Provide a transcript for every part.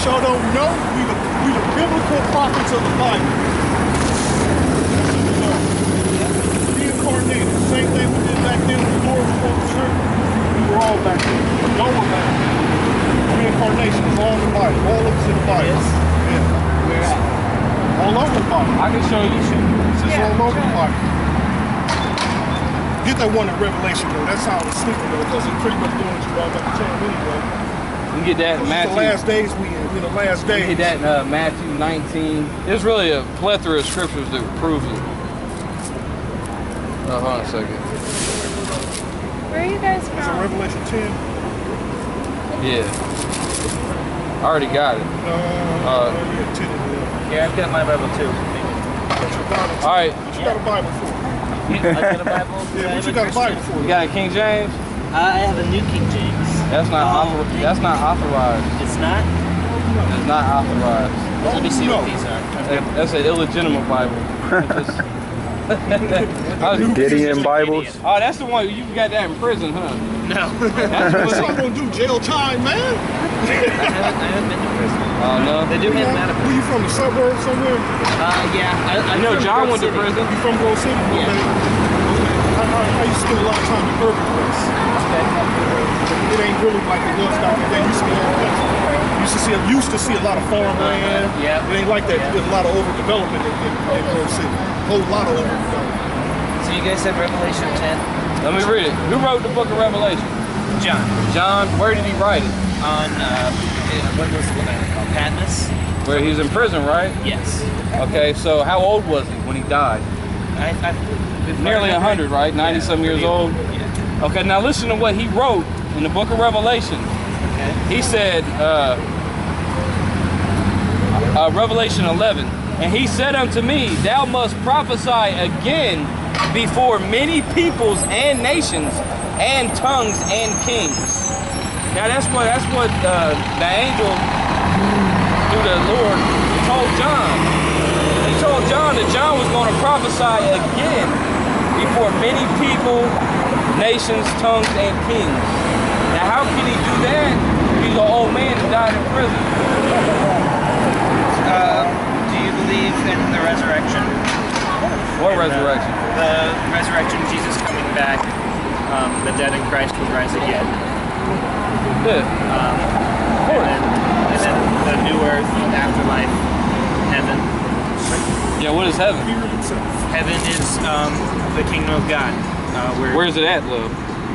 case y'all don't know, we the biblical prophets of the Bible. Reincarnated. Same thing we did back then when the Lord was on the earth. We were all back there. Noah back there. Reincarnation is all in the Bible. All of it's in the Bible. Yes. Yeah. Where at? All over the Bible. I can show you. It's just all over the Bible. Get that one in Revelation though. That sounds stupid though, because it's pretty much doing what you all about to tell anyway. You get that in Matthew. The last days we in the last days. You get that in Matthew 19. There's really a plethora of scriptures that proves it. Hold on a second. Where are you guys from? Is it Revelation 10? Yeah. I already got it. Yeah, 10 and 11. Yeah, I've got my Bible too. What's your Bible? All right. What you got a Bible for? I got a Bible. Yeah, what you got a Bible for? You got a King James? I have a New King James. That's not that's not authorized. It's not? It's not authorized. Let me see what these are. That's an illegitimate Bible. Gideon Bibles. Oh, that's the one you got that in prison, huh? No. What's y'all gonna do? Jail time, man? I haven't been to prison. Oh no. They do have that. Where you from? The suburbs somewhere? Yeah. I know from John Grove went to City. prison. You from Grove City? Yeah. Okay. I used to spend a lot of time in urban place. Okay. It ain't really like it was back then. Used to be all that. Used to see a lot of farmland. Yeah. It ain't like that. Yeah. There's a lot of overdevelopment in Grove City. A whole lot of overdevelopment. So you guys said Revelation 10? Let me read it. Who wrote the book of Revelation? John. John. Where did he write it? On, what was the island called? Patmos? Where he was in prison, right? Yes. Okay, so how old was he when he died? Nearly 100, right? 90-some years old? Yeah. Okay, now listen to what he wrote in the book of Revelation. Okay. He said, Revelation 11, and he said unto me, thou must prophesy again before many peoples and nations and tongues and kings. Now that's what the angel through the Lord told John. He told John that John was going to prophesy again before many people, nations, tongues, and kings. Now how can he do that? He's an old man that died in prison. Do you believe in the resurrection? What resurrection? The resurrection, Jesus coming back, the dead in Christ will rise again. Yeah. And then the new earth, afterlife, heaven. Yeah, what is heaven? Heaven is the kingdom of God. Where is it at, love?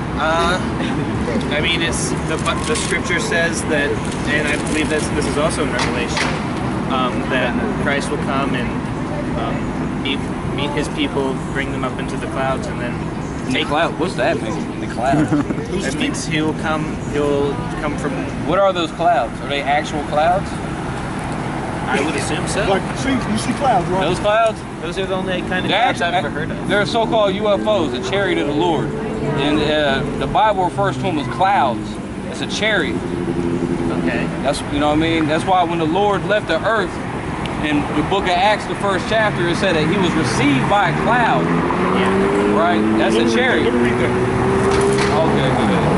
I mean, it's the scripture says that, and I believe this is also in Revelation, that Christ will come and meet his people, bring them up into the clouds, and then take cloud. What's that mean? In the clouds. That means he'll come from. What are those clouds? Are they actual clouds? I would assume so. Like, you see clouds, right? Those clouds? Those are the only kind of clouds I've ever heard of. They're so-called UFOs, a chariot of the Lord. And the Bible refers to them as clouds. It's a chariot. Okay. That's, you know what I mean? That's why when the Lord left the earth, in the book of Acts, the first chapter, it said that he was received by a cloud. Yeah. Right? That's a chariot. Let me read that. Okay, good.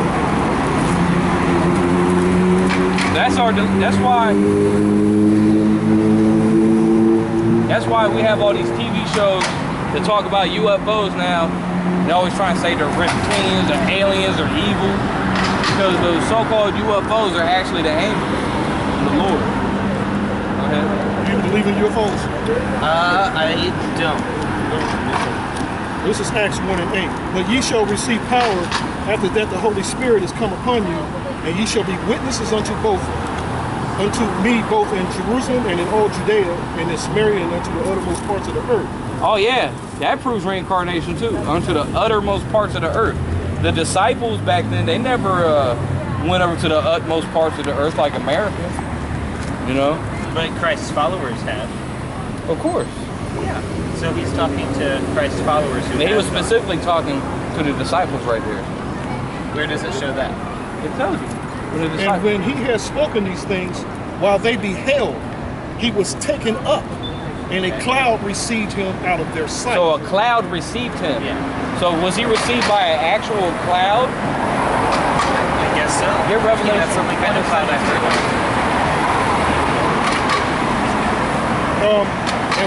That's why we have all these TV shows that talk about UFOs now. They're always trying to say they're reptilians or aliens or evil, because those so-called UFOs are actually the angels from the Lord. Go ahead. Do you believe in UFOs? I don't. This is Acts 1 and 8. But ye shall receive power after that the Holy Spirit is come upon you, and ye shall be witnesses unto me both in Jerusalem and in all Judea and in Samaria and unto the uttermost parts of the earth. Oh yeah, that proves reincarnation too, unto the uttermost parts of the earth. The disciples back then, they never went over to the utmost parts of the earth like America, you know? But Christ's followers have. Of course. Yeah. So he's talking to Christ's followers who He was have specifically talking to the disciples right there. Where does it show that? It tells you. And when he had spoken these things, while they beheld, he was taken up, and a cloud received him out of their sight. So a cloud received him. Yeah. So was he received by an actual cloud? I guess so. Get Revelation. That's some kind of cloud I've heard of.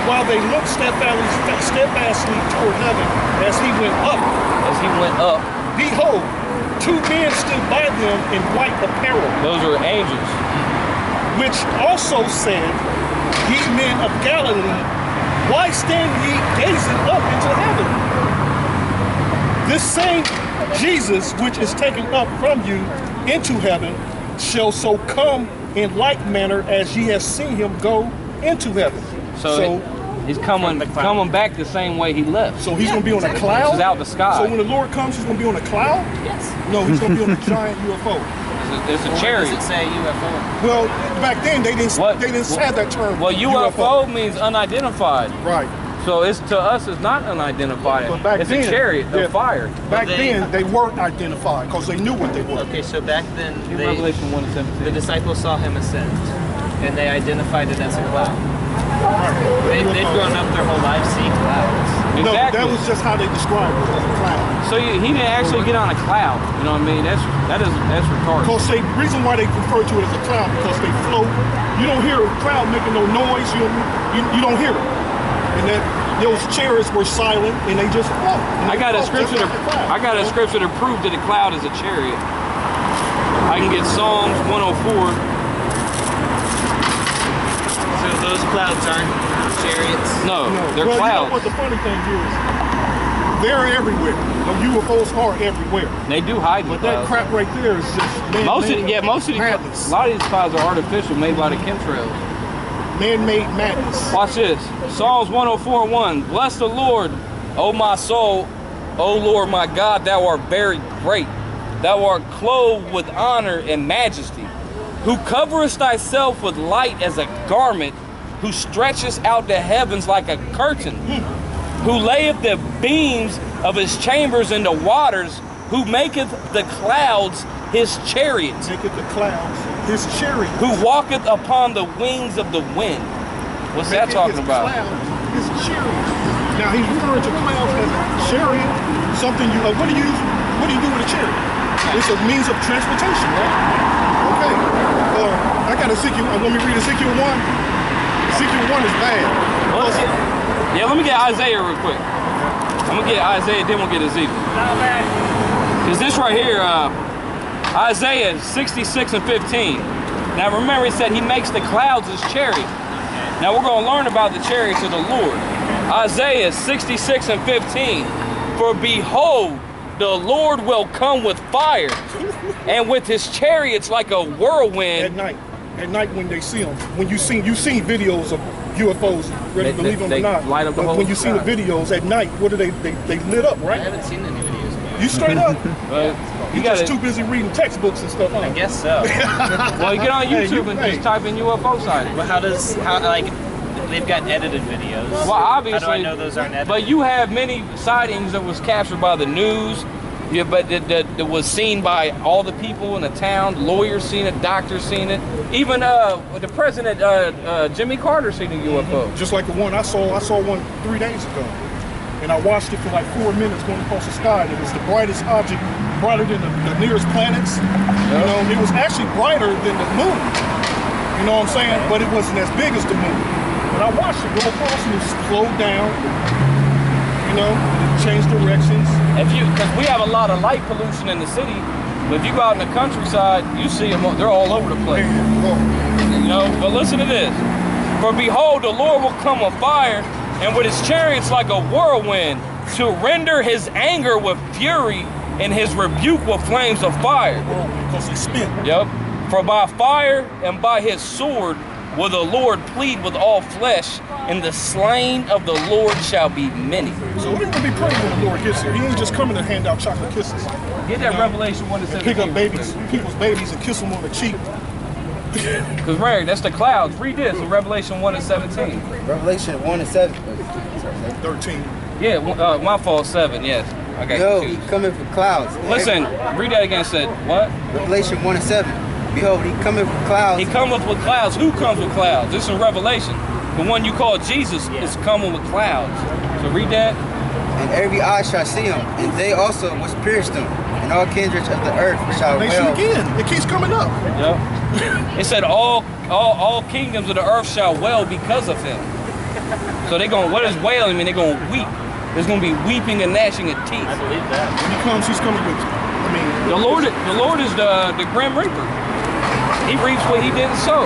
And while they looked steadfastly toward heaven as he went up, behold, two men stood by them in white apparel. Those are angels. Which also said, Ye men of Galilee, why stand ye gazing up into heaven? This same Jesus, which is taken up from you into heaven, shall so come in like manner as ye have seen him go into heaven. So he's coming back the same way he left. So he's going to be on a cloud? He's out the sky. So when the Lord comes, he's going to be on a cloud? Yes. No, he's going to be on a giant UFO. It's a chariot. Does it say UFO? Well, back then they didn't have that term. Well, UFO means unidentified. Right. So it's to us it's not unidentified. But back it's then, a chariot of fire. Back then they weren't identified because they knew what they were. Okay, so back then Revelation 1:17. the disciples saw him ascend, and they identified it as a cloud. They'd grown up their whole lives seeing clouds. Exactly. No, that was just how they described it as a cloud. So he didn't actually get on a cloud. You know what I mean? That's retarded. Because the reason why they refer to it as a cloud because they float. You don't hear a cloud making no noise. You don't hear it. And that those chariots were silent and they just float. I got a scripture to prove that a cloud is a chariot. I can get Psalms 104. So those clouds aren't chariots? No, they're well, clouds. You know what the funny thing is? They're everywhere. The UFOs are everywhere. They do hide the But that clouds. crap right there is just man-made madness. A lot of these clouds are artificial, made by the chemtrails. Man-made madness. Watch this. Psalms 104:1. Bless the Lord, O my soul. O Lord my God, thou art very great. Thou art clothed with honor and majesty. Who coverest thyself with light as a garment, who stretchest out the heavens like a curtain, who layeth the beams of his chambers in the waters, who maketh the clouds his chariots, Maketh the clouds his chariot. who walketh upon the wings of the wind. What's that talking about? His chariot. Now he's referring to clouds as a chariot. Something you what do you do with a chariot? It's a means of transportation, right? Okay. I got Ezekiel. Let me read Ezekiel 1. Ezekiel 1 is bad. Yeah, let me get Isaiah real quick. I'm gonna get Isaiah, then we'll get Ezekiel. Because this right here, Isaiah 66:15. Now remember, he said he makes the clouds his chariot. Now we're gonna learn about the chariots of the Lord. Isaiah 66:15. For behold, the Lord will come with fire, and with his chariots like a whirlwind. At night when they see them, when you've seen videos of UFOs, whether you believe them or not. Light up the but whole when you see the videos at night, what do they lit up, right? I haven't seen any videos. You straight up. You just too busy reading textbooks and stuff. Huh? I guess so. Well, you get on YouTube and just type in UFO sighting. But they've got edited videos. Well, obviously. How do I know those aren't edited? But you have many sightings that was captured by the news. Yeah, but that was seen by all the people in the town. Lawyers seen it, doctors seen it. Even the president, Jimmy Carter, seen a UFO. Just like the one I saw one 3 days ago. And I watched it for like 4 minutes going across the sky. And it was the brightest object, brighter than the nearest planets. You know, it was actually brighter than the moon. You know what I'm saying? But it wasn't as big as the moon. But I watched it go across and it slowed down. You know, change directions. Because we have a lot of light pollution in the city, but if you go out in the countryside, you see them, they're all over the place. You know, but listen to this. For behold, the Lord will come with fire, and with his chariots like a whirlwind, to render his anger with fury, and his rebuke with flames of fire. Because he spit. Yep. For by fire and by his sword will the Lord plead with all flesh, and the slain of the Lord shall be many. So we're going to be praying when the Lord gets here. He ain't just coming to hand out chocolate kisses. Get that Revelation 1:17. Pick up people's babies and kiss them on the cheek. Because Mary, that's the clouds. Read this in Revelation 1:17. Revelation 1:7. 13. Yeah, my fault, 7, yes. Okay. Yo, he coming for clouds. Listen, read that again. Said what? Revelation 1:7. Behold, he coming for clouds. He cometh with clouds. Who comes with clouds? This is Revelation. The one you call Jesus is coming with clouds. So read that. And every eye shall see him, and they also which pierced him, and all kindreds of the earth shall They wail. see again. It keeps coming up. Yep. It said all kingdoms of the earth shall wail because of him. So they're going, what does wailing mean? They're going to weep. There's going to be weeping and gnashing of teeth. I believe that. When he comes, he's coming with, I mean, The Lord is the Grim Reaper. He reaps what he didn't sow.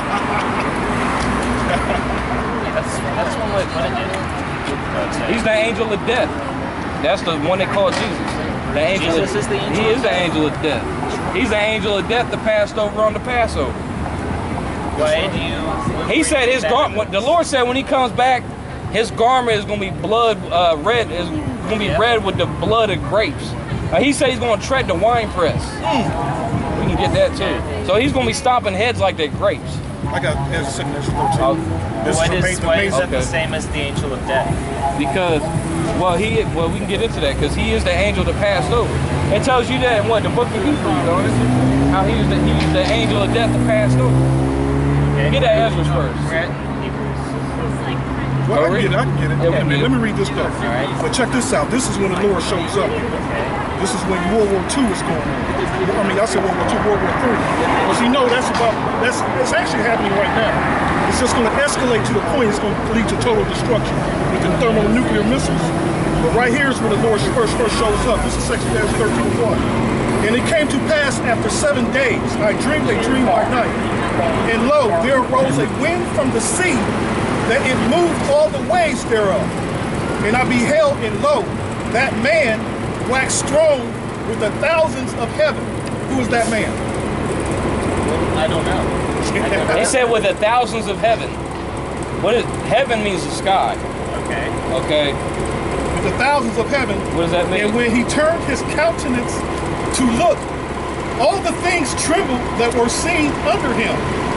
That's one way to put it. He's the angel of death. That's the one they call Jesus. The angel Jesus is the angel He of is the death? angel of death. He's the angel of death that passed over on the Passover. Why do you? He said his garment. The Lord said when he comes back, his garment is going to be blood red. Is going to be red with the blood of grapes. He said he's going to tread the wine press. We can get that too. So he's going to be stomping heads like they're grapes. I got as a second Ezra 13. Why is that the same as the angel of death? Because, well, we can get into that because he is the angel that passed over. It tells you that in what the book of Hebrews, don't it? How he was the angel of death that passed over. Okay. Get that Ezra's first. We're at Hebrews. Well, I can get it. Yeah, Let me read this though. right. But check this out. This is when the Lord shows up. This is when World War II is going on. I mean, I said World War II, World War III. Because you know it's actually happening right now. It's just going to escalate to the point it's going to lead to total destruction with the thermonuclear missiles. But right here is where the Lord first shows up. This is section 13:1. And it came to pass after 7 days, I dreamed a dream by night. And lo, there arose a wind from the sea, that it moved all the waves thereof. And I beheld, and lo, that man waxed strong with the thousands of heaven. Who is that man? I don't know. He said with the thousands of heaven. Heaven means the sky. Okay. Okay. With the thousands of heaven. What does that mean? And when he turned his countenance to look, all the things trembled that were seen under him.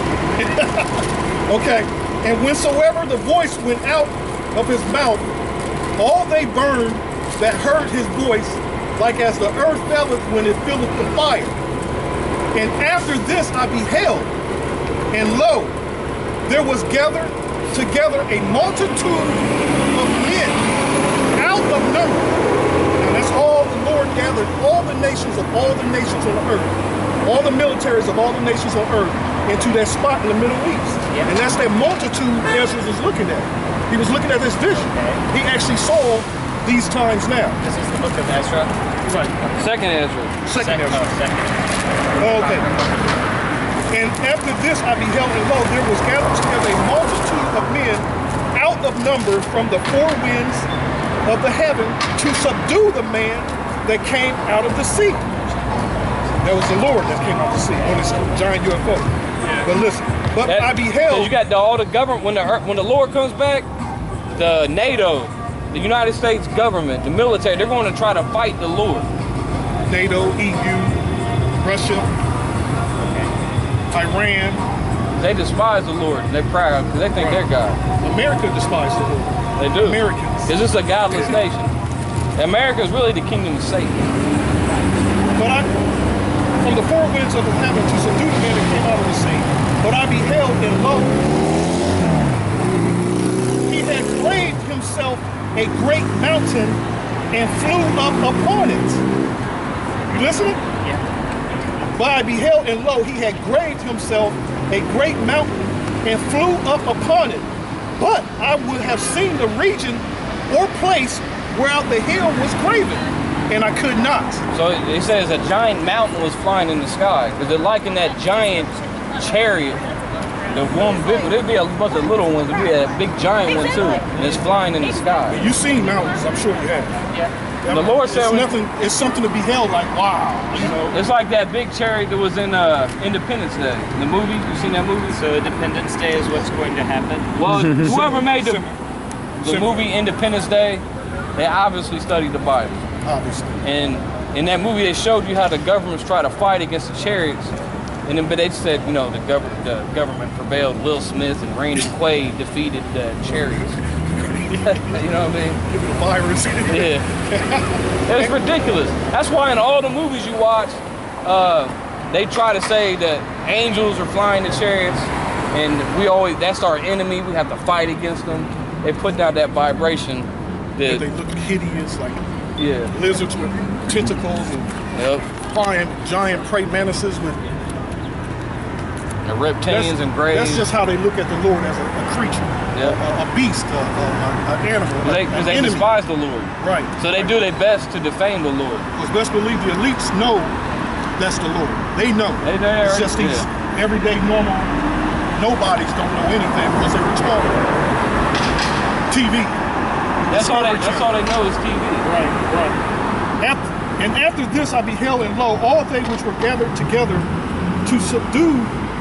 Okay. And whensoever the voice went out of his mouth, all they burned that heard his voice, like as the earth felleth when it filleth the fire. And after this I beheld, and lo, there was gathered together a multitude of men out of number. And that's all the Lord gathered, all the nations of all the nations on the earth, all the militaries of all the nations on earth, into that spot in the Middle East. Yeah. And that's that multitude Ezra was looking at. He was looking at this vision. He actually saw these times now. This is the book of Ezra. Right. Second Ezra. Second Ezra. Second. Okay. And after this I beheld, and lo, there was gathered together a multitude of men out of number from the four winds of the heaven to subdue the man that came out of the sea. That was the Lord that came out of the sea on this giant UFO. But listen, I beheld. You got all the government when the Lord comes back, the NATO, the United States government, the military, they're going to try to fight the Lord. NATO, EU, Russia, Iran. They despise the Lord. They're proud because they think they're God. America despises the Lord. They do. Americans. Because it's a godless nation. America is really the kingdom of Satan. But from the four winds of the heaven to subdue the man that came out of the sea. But I beheld, and lo, he had graved himself a great mountain and flew up upon it. You listening? Yeah. But I beheld, and lo, he had graved himself a great mountain and flew up upon it. But I would have seen the region or place whereout the hill was graven, and I could not. So it says a giant mountain was flying in the sky. Because they're liking that giant chariot. The one big, there'd be a bunch of little ones. There'd be a big giant one too. And it's flying in the sky. You've seen mountains, I'm sure you have. Yeah. The Lord said it's something to be held like, wow, you know. it's like that big chariot that was in Independence Day. The movie, you seen that movie? So Independence Day is what's going to happen. Well, whoever made the Simple. movie Independence Day, they obviously studied the Bible. Obviously. And in that movie, they showed you how the governments try to fight against the chariots. And then, but they said, you know, the government prevailed. Will Smith and Randy Quaid defeated the chariots. You know what I mean? Give it a virus. Yeah. It's ridiculous. That's why in all the movies you watch, they try to say that angels are flying the chariots, and that's our enemy. We have to fight against them. They put out that vibration. They look hideous, like Yeah. lizards with tentacles and flying giant prey mantises with The reptilians and grays. That's just how they look at the Lord, as a creature, Yeah. a beast, an animal, Because they enemy. despise the Lord. Right. So they do their best to defame the Lord. Because best believe the elites know that's the Lord. They know. It's just these everyday normal nobodies don't know anything because they were taught TV. That's all they know is TV. Right. And after this I beheld, and lo, all they which were gathered together to subdue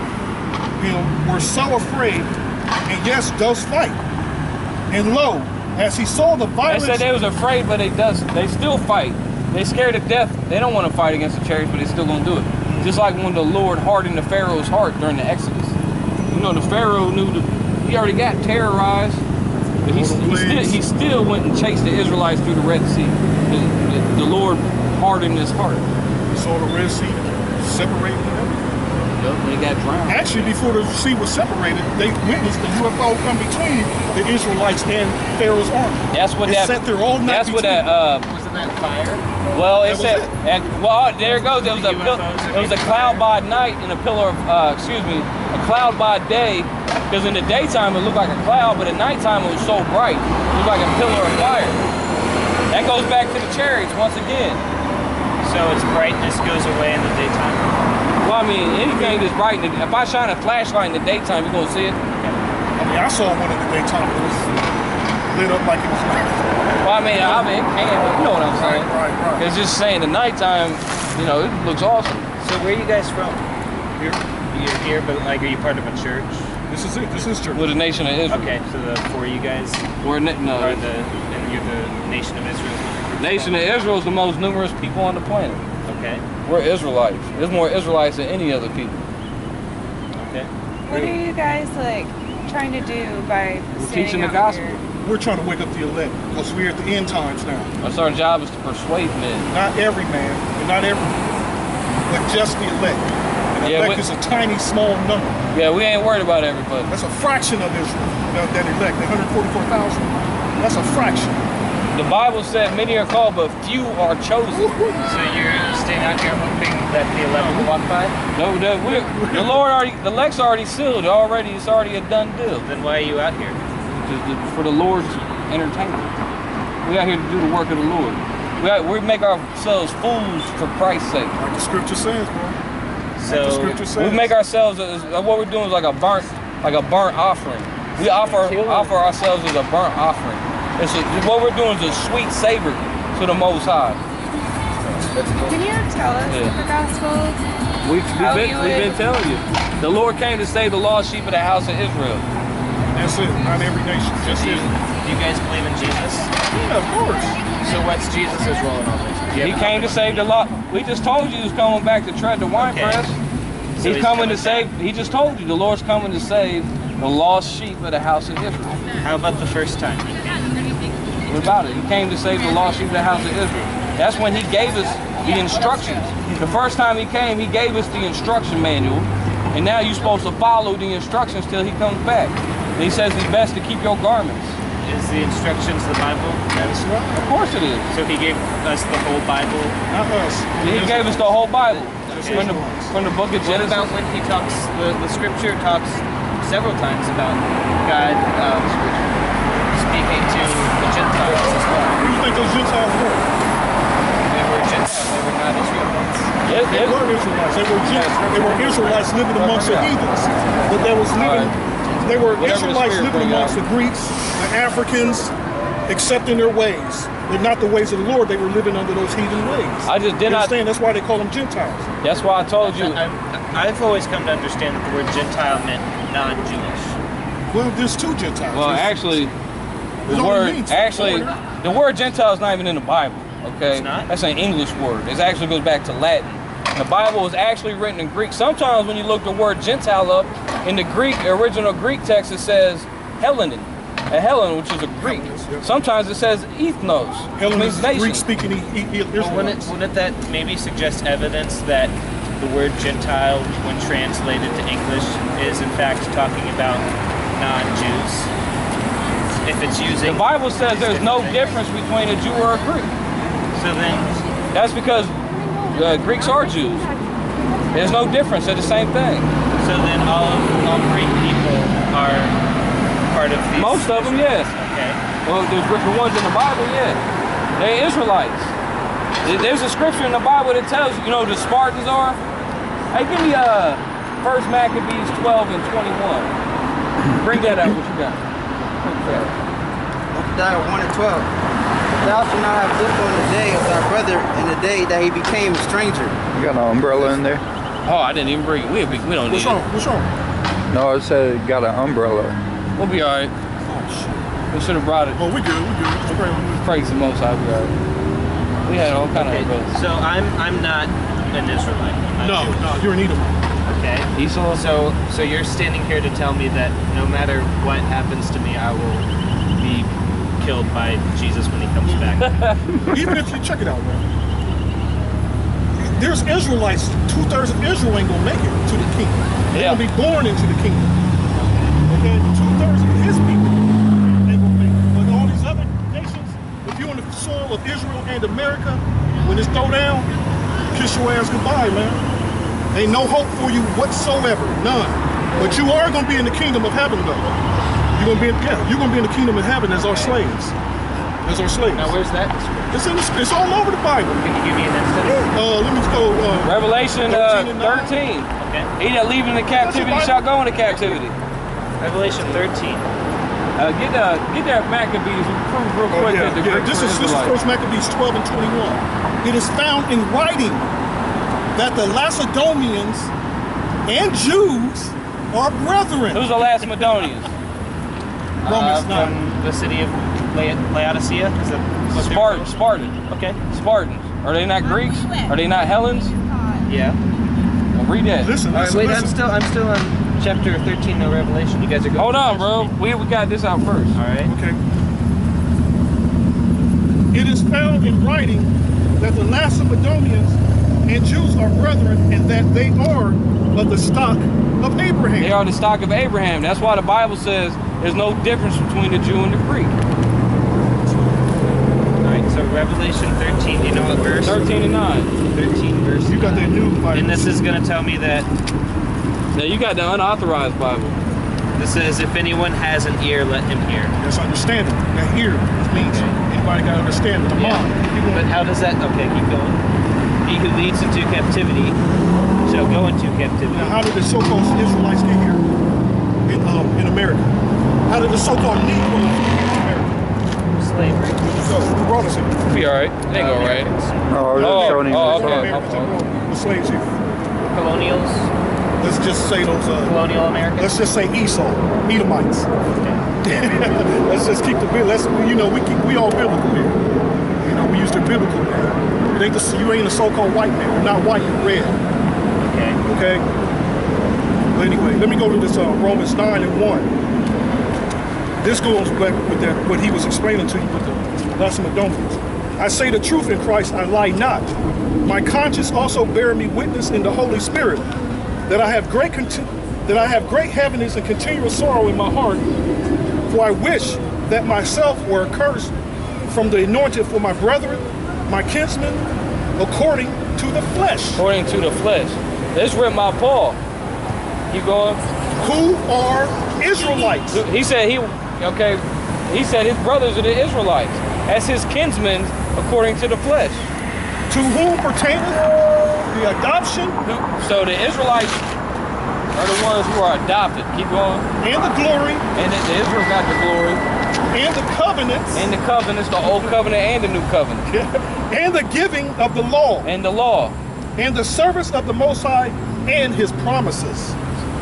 him were so afraid, and yes, does fight. And lo, as he saw the violence... They said they was afraid, but they still fight. They scared to death. They don't want to fight against the chariots, but they still gonna do it. Just like when the Lord hardened the Pharaoh's heart during the Exodus. You know, the Pharaoh knew he already got terrorized, but he still went and chased the Israelites through the Red Sea. The Lord hardened his heart. Saw the Red Sea separated them. Yep, they got drowned. Actually, before the sea was separated, they witnessed the UFO come between the Israelites and Pharaoh's army. That's what sat there all night. That's what that. Wasn't that fire? Well, it said. Well, there it goes. It was a cloud by night and a pillar of. A cloud by day. Because in the daytime it looked like a cloud, but at nighttime it was so bright, it was like a pillar of fire. That goes back to the chariots once again. So its brightness goes away in the daytime. Well, I mean, anything that's bright, if I shine a flashlight in the daytime, you're going to see it. I mean, I saw one in the daytime. It was lit up like it was night. Well, I mean, it can, but you know what I'm saying. Right. It's just saying the nighttime, you know, it looks awesome. So where are you guys from? Here. You're here, but like, are you part of a church? This is it. This is church. We're the nation of Israel. Okay, so the four of you guys We're no. are and you're the nation of Israel. Nation of Israel is the most numerous people on the planet. Okay. We're Israelites. There's more Israelites than any other people. Okay. What are you guys like trying to do by Teaching the out gospel. here? We're trying to wake up the elect because we're at the end times now. That's our job, is to persuade men. Not every man, and not every, but just the elect. And Yeah, elect is a tiny, small number. Yeah, we ain't worried about everybody. That's a fraction of Israel, that elect, the 144,000. That's a fraction. The Bible said many are called, but few are chosen. So you're staying out here hoping that the 11 will walk by? No, the Lord already, the elect's already sealed. It's already a done deal. Then why are you out here? For the Lord's entertainment. We out here to do the work of the Lord. We make ourselves fools for Christ's sake. Like the scripture says, bro. So the scripture says. We make ourselves, what we're doing is like a burnt offering. We offer ourselves as a burnt offering. What we're doing is a sweet savor to the Most High. Can you tell us the gospel? We've been telling you. The Lord came to save the lost sheep of the house of Israel. That's it. Not every nation. Just do it. you guys believe in Jesus? Yeah, of course. So what's Jesus' role in all this? He came to save the lost. We just told you he was coming back to tread the winepress. So He's coming to save. He just told you the Lord's coming to save the lost sheep of the house of Israel. How about the first time? What about it? He came to save the lost sheep of the house of Israel. That's when he gave us the instructions. The first time he came, he gave us the instruction manual. And now you're supposed to follow the instructions till he comes back. And he says it's best to keep your garments. Is the instructions the Bible? That's right. Of course it is. So he gave us the whole Bible? Not us. He gave us the whole Bible. Okay. From the book of What Genesis. about when he talks, the scripture talks several times about God speaking to the Gentiles as well? Who do you think those Gentiles were? They were Gentiles, they were not Israelites. They were Israelites. They were Israelites living amongst the heathens. But they was living. They were Israelites living amongst the Greeks, the Africans, accepting their ways. But not the ways of the Lord. They were living under those heathen ways. I just did not. Understand? That's why they call them Gentiles. That's why I told you. I've always come to understand that the word Gentile meant non-Jewish. Well, there's two Gentiles. Well, actually, the word Gentile is not even in the Bible. Okay, It's not? That's an English word. It actually goes back to Latin. The Bible is actually written in Greek. Sometimes when you look the word Gentile up in the original Greek text, it says Hellenin. A Hellen, which is a Greek. Sometimes it says ethnos. Helen means is nation. Greek-speaking Israelites. Well, wouldn't that maybe suggest evidence that the word Gentile, when translated to English, is in fact talking about non-Jews? If it's using... The Bible says there's no difference between a Jew or a Greek. So then... That's because Greeks are Jews. There's no difference. They're the same thing. So So then all Greek people are part of these. Most of them, yes. Okay. Well, the ones in the Bible, yeah. They're Israelites. There's a scripture in the Bible that tells you, the Spartans are. Hey, give me 1 Maccabees 12 and 21. Bring that up, what you got? Obadiah 1 and 12. Thou shalt not have looked on the day of thy brother in the day that he became a stranger. You got an umbrella in there? Oh, I didn't even bring it. We don't need What's wrong? it. What's wrong? No, it said it got an umbrella. We'll be all right. Oh, shit. We should have brought it. Oh, we good. Okay. Praise the Most High. We all right. We had all kind of umbrellas. So I'm not an Israelite. No, you're an Edomite. Okay. Esau? So you're standing here to tell me that no matter what happens to me, I will be killed by Jesus when he comes back. Even if you check it out, man. There's Israelites, 2/3 of Israel ain't gonna make it to the kingdom. They're gonna be born into the kingdom. Okay, 2/3 of his people ain't gonna make it. But all these other nations, if you're on the soil of Israel and America, when it's throw down, kiss your ass goodbye, man. Ain't no hope for you whatsoever, none. But you are gonna be in the kingdom of heaven, though. You're gonna be in the kingdom of heaven as our slaves. As our slaves. Now where's that? It's all over the Bible. Can you give me an instance? Let me go. Revelation 13. Okay. He that leaveth into captivity shall go into captivity. Revelation 13. Get that Maccabees and prove real quick that the Greeks This were is Israelites. 1 Maccabees 12 and 21. It is found in writing that the Lacedaemonians and Jews are brethren. Who's the last Macedonians? Romans 9. From the city of Laodicea? Is that what they're Spartan. Okay. Spartans. Are they not Greeks? Are they not Hellenes? Yeah. Well, read that. Listen, All right, listen, wait, listen. I'm still on chapter 13 of Revelation. You guys are going. Hold on, bro. We got this out first. All right. Okay. It is found in writing that the Lacedaemonians and Jews are brethren, and that they are of the stock of Abraham. They are the stock of Abraham. That's why the Bible says there's no difference between the Jew and the Greek. All right. So Revelation 13. You know what verse? 13 and 9. 13 verse. You got that new Bible. And this is going to tell me that Now you got the unauthorized Bible. this says, if anyone has an ear, let him hear. That's understanding. That here means anybody got understanding. The mind. But how does that? Okay, keep going. He who leads into captivity shall go into captivity. Now, how did the so-called Israelites get here in America? How did the so-called Negroes get here in America? Slavery. So, who brought us here? Be all right. They go right. No, I was just showing him the okay. song. Americans that brought the slaves here. Colonials. Let's just say those. Colonial Americans. Let's just say Esau, Edomites. Let's just keep the we all biblical here. We use the biblical name. You ain't a so-called white man. You're not white. You're red. Okay. Okay. But anyway, let me go to this Romans 9 and 1. This goes back with that what he was explaining to you with the Lacedaemonians. I say the truth in Christ, I lie not. My conscience also bear me witness in the Holy Spirit that I have great heaviness and continual sorrow in my heart. For I wish that myself were accursed from the anointed for my brethren, my kinsmen, according to the flesh. According to the flesh. This written by Paul. Keep going. Who are Israelites? He said he said his brothers are the Israelites. As his kinsmen according to the flesh. To whom pertaineth the adoption. So the Israelites are the ones who are adopted. Keep going. And the glory. And the Israel got the glory. And the covenants. And the covenants, the old covenant and the new covenant. And the giving of the law. And the law. And the service of the Most High and his promises.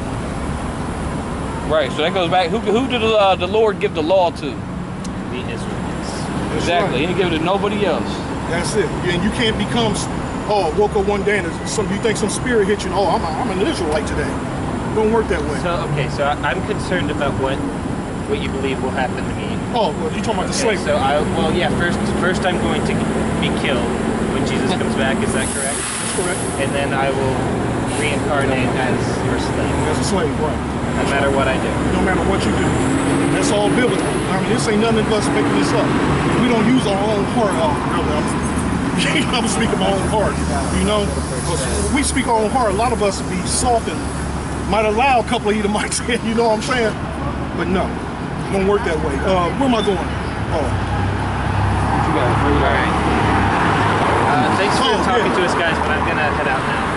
Right, so that goes back. Who did the Lord give the law to? The Israelites. Exactly. He didn't give it to nobody else. That's it. And you can't become, woke up one day and you think some spirit hit you, and, I'm an Israelite today. It don't work that way. So I'm concerned about what you believe will happen to me. Oh, well, you're talking about the slavery. So first I'm going to be killed when Jesus comes back. Is that correct? That's correct. And then I will reincarnate as your slave. As a slave, right. No matter what I do. No matter what you do. That's all biblical. I mean, this ain't nothing of us making this up. We don't use our own heart. I'm speaking my own heart. We speak our own heart. A lot of us be soft and Might allow a couple of Edomites in, you know what I'm saying? But no, it don't work that way. Where am I going? Oh. You got it. All right. Thanks for talking to us, guys, but I'm gonna head out now.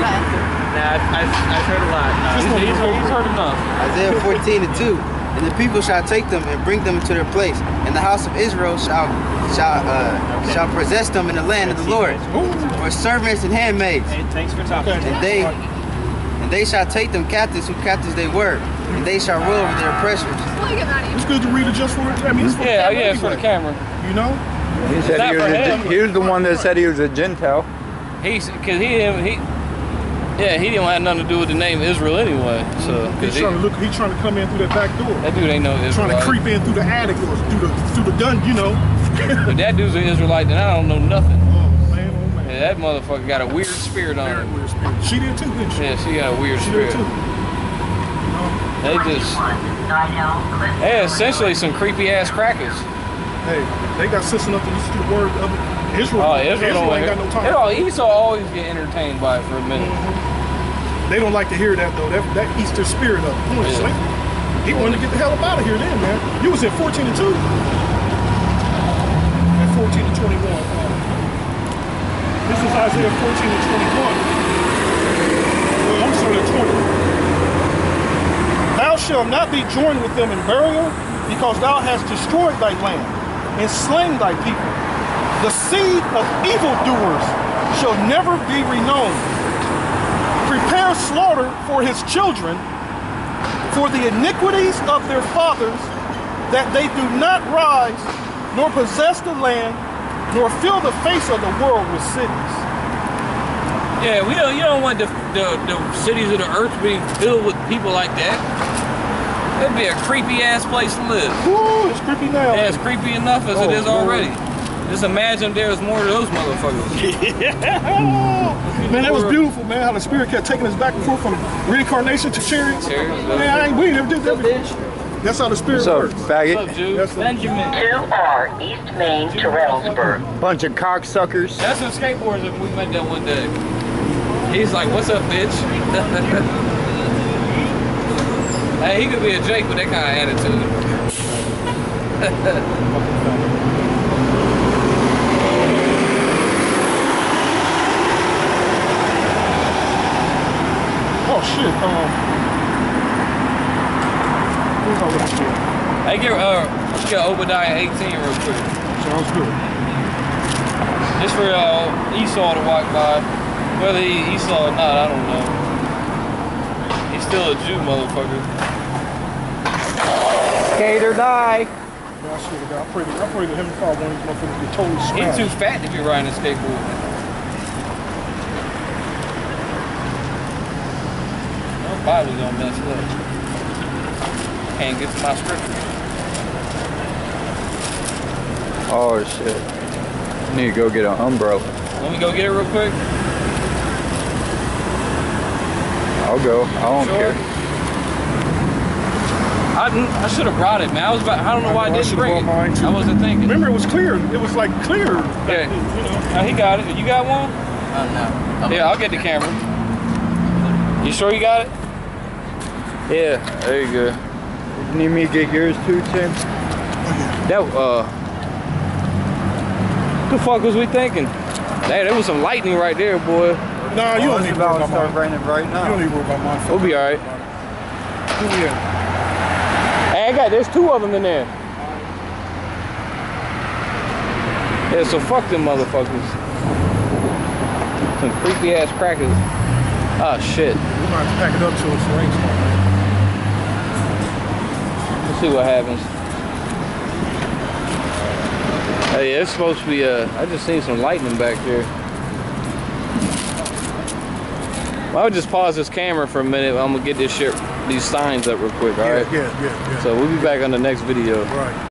I've heard a lot. He's heard enough. Isaiah 14:2. And the people shall take them and bring them to their place, and the house of Israel shall possess them in the land of the Lord, for servants and handmaids. Hey, thanks for talking. And they shall take them captives who captives they were, and they shall rule over their oppressors. It's good to read it just for it. I mean, it's for the camera it's for the camera. You know? He said he was the one that said he was a Gentile. He didn't have nothing to do with the name Israel anyway. So he's trying to come in through that back door. That dude ain't no Israelite. Trying to creep in through the attic or through the gun, you know. If that dude's an Israelite, then I don't know nothing. Oh man, oh man. Yeah, that motherfucker got a weird spirit on Very him. weird spirit. She did too, didn't she? Yeah, she got a weird She spirit. did too. They essentially some creepy ass crackers. Hey, they got sense enough to listen to the word of Israel. Oh, Israel ain't got no time. Esau always get entertained by it for a minute. They don't like to hear that though. That Easter spirit of it. Yeah. He wanted to get the hell up out of here then, man. You was at 14 and 2. At 14 and 21. This is Isaiah 14 and 21. Well, I'm sorry, at 20. Thou shalt not be joined with them in burial, because thou hast destroyed thy land and slain thy people. The seed of evildoers shall never be renowned. Prepare slaughter for his children, for the iniquities of their fathers, that they do not rise, nor possess the land, nor fill the face of the world with cities. Yeah, you don't want the cities of the earth being filled with people like that. That'd be a creepy ass place to live. Ooh, it's creepy now. Yeah, it's creepy enough as it is already. Just imagine there was more of those motherfuckers. Man, that was beautiful, man, how the spirit kept taking us back and forth from Reincarnation to Chariots. Man, we never did that before. That's how the spirit works. What's up, faggot? What's up, Jude? Benjamin. 2R East Main to Reynoldsburg. Bunch of cocksuckers. That's some skateboarders that we met that one day. He's like, what's up, bitch? Hey, he could be a Jake with that kind of attitude. Oh shit. Who's over here? Hey, let's get Obadiah 18 real quick. Sounds good. Just for Esau to walk by. Whether he Esau or not, I don't know. He's still a Jew, motherfucker. Skate or die. Yeah, I swear to God, I pray that Heavenly Father one of these motherfuckers get totally smashed. He's too fat to be riding a skateboard. My Bible's all messed up. Can't get to my scriptures. Oh shit. Need to go get an umbrella. Let me go get it real quick. I'll go. I don't care. I should have brought it, man. I don't know why I didn't bring it. I wasn't thinking. Remember, it was clear. It was like clear. Yeah. You know. He got it. You got one? No. Yeah, I'll get the camera. You sure you got it? Yeah, there you go. You need me to get yours too, Tim? That the fuck was we thinking? Hey, there was some lightning right there, boy. Nah, you don't need to worry about start mine. raining right You now. don't need to worry about mine. We'll be alright. Yeah. Hey, there's two of them in there. Yeah, so fuck them motherfuckers. Some creepy ass crackers. Oh shit. We might have to pack it up so it's rain smart. Let's see what happens. Hey, it's supposed to be I just seen some lightning back there. Well, I'll just pause this camera for a minute. I'm gonna get these signs up real quick, alright? Yeah. So we'll be back on the next video. Right.